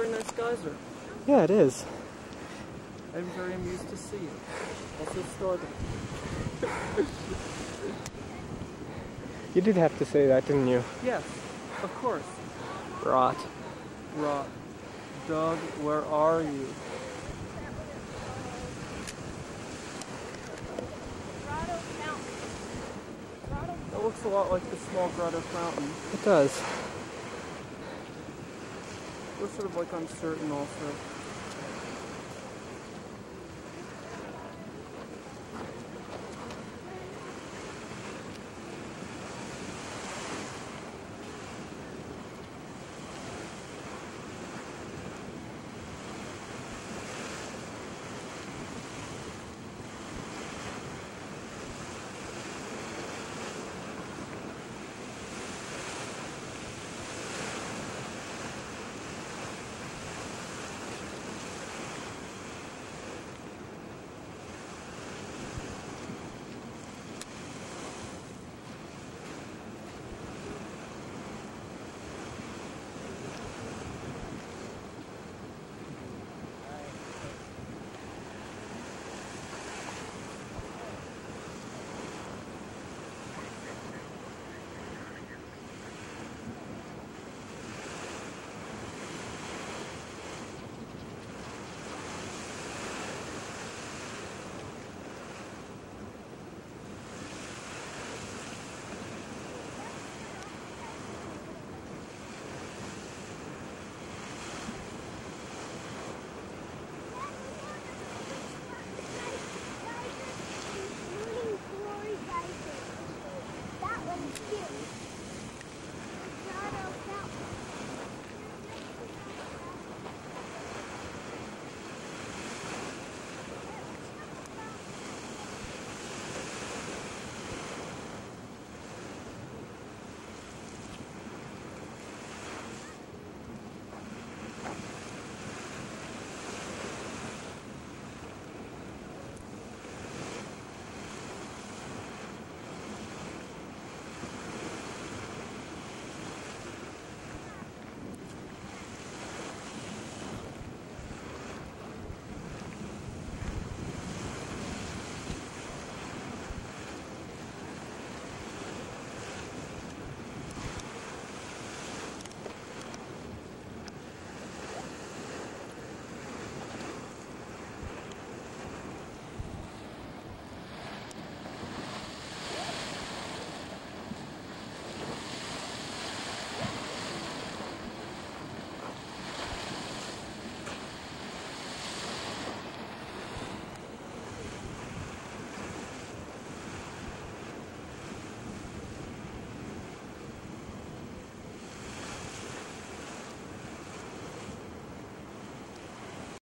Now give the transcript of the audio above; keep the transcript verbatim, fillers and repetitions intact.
very nice geyser. Yeah, it is. I'm very amused to see it. Also startling. You did have to say that, didn't you? Yes, of course. Rot. Rot. Doug, where are you? Grotto Fountain. Grotto That looks a lot like the small Grotto Fountain. It does. We're sort of like uncertain also.